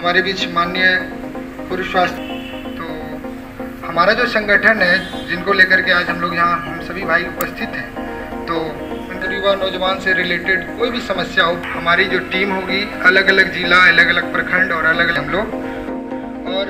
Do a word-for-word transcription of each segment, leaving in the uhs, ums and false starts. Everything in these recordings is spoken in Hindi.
हमारे बीच माननीय पूर्व स्वास्थ्य, तो हमारा जो संगठन है जिनको लेकर के आज हम लोग यहाँ हम सभी भाई उपस्थित हैं, तो युवा नौजवान से रिलेटेड कोई भी समस्या हो, हमारी जो टीम होगी अलग अलग जिला, अलग अलग प्रखंड और अलग अलग हम लोग, और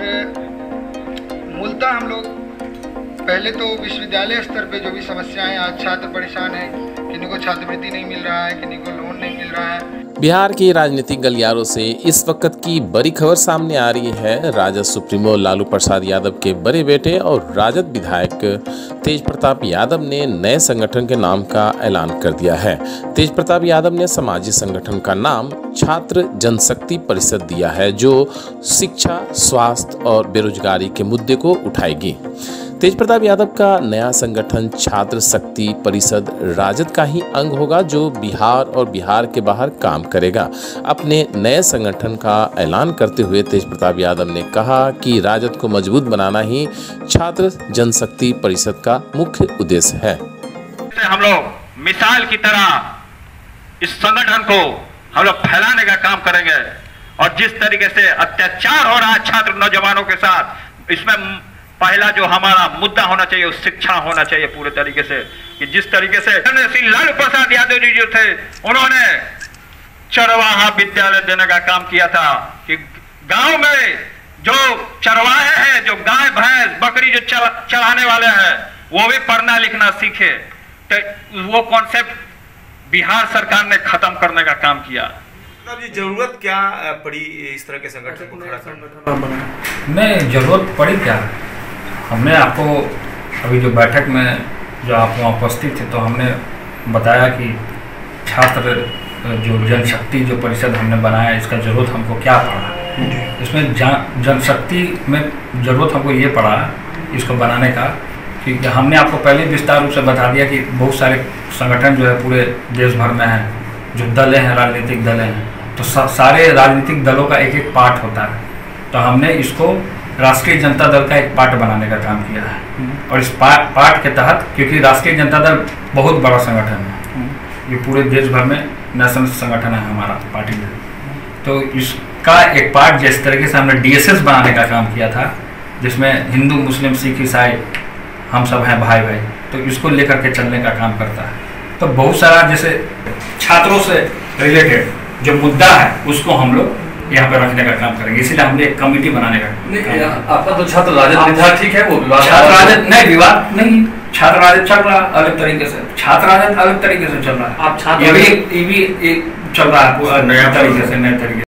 मूलतः हम लोग पहले तो विश्वविद्यालय स्तर पे जो भी समस्याएं, आज छात्र परेशान हैं, किन्हीं को छात्रवृत्ति नहीं मिल रहा है, किन्हीं को लोन नहीं मिल रहा है। बिहार के राजनीतिक गलियारों से इस वक्त की बड़ी खबर सामने आ रही है। राजद सुप्रीमो लालू प्रसाद यादव के बड़े बेटे और राजद विधायक तेज प्रताप यादव ने नए संगठन के नाम का ऐलान कर दिया है। तेज प्रताप यादव ने सामाजिक संगठन का नाम छात्र जनशक्ति परिषद दिया है, जो शिक्षा, स्वास्थ्य और बेरोजगारी के मुद्दे को उठाएगी। तेज प्रताप यादव का नया संगठन छात्र शक्ति परिषद राजद का ही अंग होगा, जो बिहार और बिहार के बाहर काम करेगा। अपने नए संगठन का ऐलान करते हुए तेज प्रताप यादव ने कहा कि राजद को मजबूत बनाना ही छात्र जनशक्ति परिषद का मुख्य उद्देश्य है। हम लोग मिसाल की तरह इस संगठन को हम लोग फैलाने का काम करेंगे, और जिस तरीके से अत्याचार हो रहा है छात्र नौजवानों के साथ, इसमें पहला जो हमारा मुद्दा होना चाहिए वो शिक्षा होना चाहिए पूरे तरीके से। कि जिस तरीके से श्री लालू प्रसाद यादव जी जो थे, उन्होंने चरवाहा विद्यालय देने का काम किया था कि गांव में जो चरवाहे हैं, जो गाय भैंस बकरी जो चराने वाले हैं, वो भी पढ़ना लिखना सीखे। तो वो कॉन्सेप्ट बिहार सरकार ने खत्म करने का काम किया। जी जरूरत क्या पड़ी इस तरह के संगठन को खड़ा करने? नहीं, जरूरत पड़ी क्या, हमने आपको अभी जो बैठक में जो आप वहाँ उपस्थित थे, तो हमने बताया कि छात्र जो जनशक्ति जो परिषद हमने बनाया, इसका ज़रूरत हमको क्या पड़ा। इसमें जनशक्ति में ज़रूरत हमको ये पड़ा इसको बनाने का, क्योंकि हमने आपको पहले विस्तार रूप से बता दिया कि बहुत सारे संगठन जो है पूरे देश भर में हैं, जो दलें हैं, राजनीतिक दलें हैं, तो सारे राजनीतिक दलों का एक एक पार्ट होता है। तो हमने इसको राष्ट्रीय जनता दल का एक पार्ट बनाने का काम किया है, और इस पार्ट पार्ट के तहत, क्योंकि राष्ट्रीय जनता दल बहुत बड़ा संगठन है, ये पूरे देश भर में नेशनल संगठन है हमारा पार्टी में, तो इसका एक पार्ट जिस तरीके से हमने डीएसएस बनाने का काम किया था, जिसमें हिंदू मुस्लिम सिख ईसाई हम सब हैं भाई भाई, तो इसको लेकर के चलने का काम करता है। तो बहुत सारा जैसे छात्रों से रिलेटेड जो मुद्दा है उसको हम लोग यहाँ पे रखने का काम करेंगे, इसलिए हमने एक कमेटी बनाने का नहीं, आपका तो छात्र राजद विधायक ठीक है, वो विवाद छात्र राजद नहीं, विवाद नहीं, छात्र राजद चल रहा है अलग तरीके से, छात्र राजद अलग तरीके से चल रहा है। आप छात्र ये भी ये भी चल रहा है नया तरीके से, नए तरीके